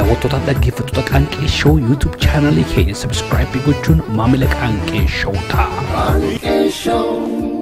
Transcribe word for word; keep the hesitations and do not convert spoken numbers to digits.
daawwattoota dhaggeeffattoota Qaanqee Show YouTube channel kee subscribe gochuun maamila Qaanqee Show ta'a.